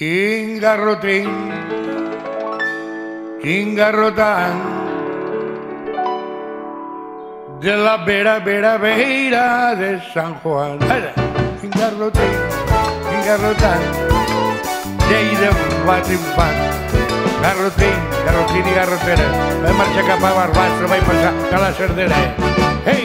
Quin garrotín, quin garrotant, de la vera de San Juan. Quin garrotín, quin garrotant, Lleida va triomfant. Garrotín, garrotín i garrotera, vaig marxar cap a Barbastro, vaig passar a la Cerdera. Ei!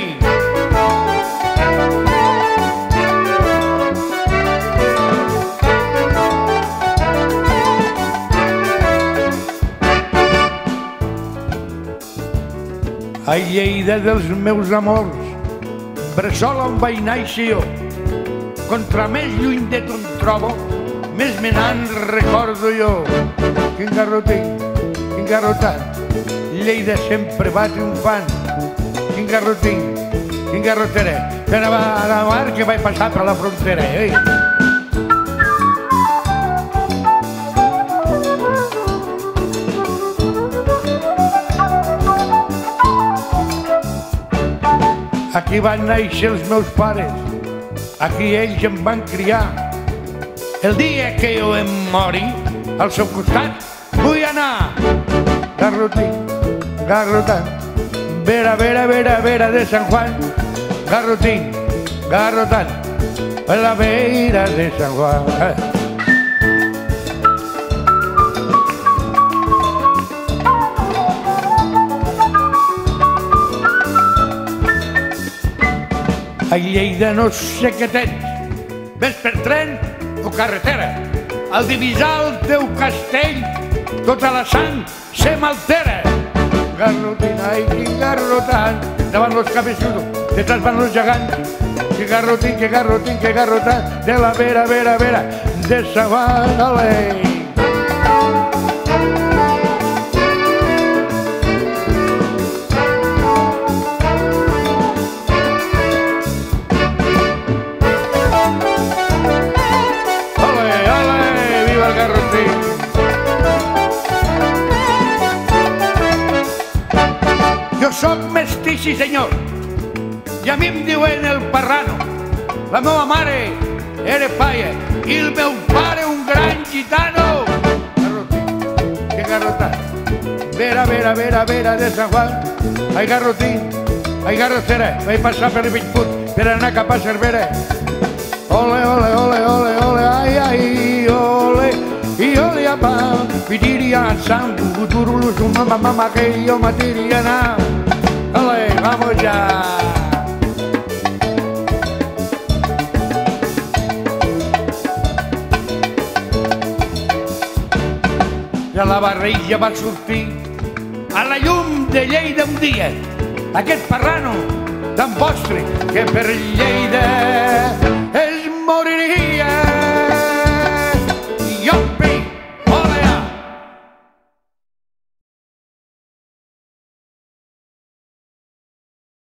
A Lleida dels meus amors, bressol on vaig néixer jo. Contra més lluny de tu em trobo, més me n'en recordo jo. Quin garrotín, quin garrotant, Lleida sempre va triomfant. Quin garrotín, quin garrotera, que anava a la mar que vaig passar per la frontera. Aquí van néixer els meus pares, aquí ells em van criar. El dia que jo em mori, al seu costat vull anar. Garrotín, garrotant, vera de San Juan. Garrotín, garrotant, la vera de San Juan. A Lleida no sé què tens, ves per tren o carretera. Al divisar el teu castell, tota la sang se m'altera. Garrotín, ai, quin garrotant, davant los cabeçudos, detrás van los gegants. Que garrotín, que garrotín, que garrotant, de la vera de San Juan. Jo soc mestí, sí senyor, i a mi em diuen el Parrano. La meva mare era paia i el meu pare un gran gitano. Garrotín, que garrotant, vera de San Juan. Ai, garrotín, ai, garrotera, vaig passar per Bellpuig per anar cap a Cervera. Ole, ole, ole, ole, ole, ai, ai, ole, i ole, apa, pitiria, sam, turulus, mamá, que yo matiriana. Ole, vamos ya. De la barreja va sortir a la llum de Lleida un dia aquest Parrano tan vostre que per Lleida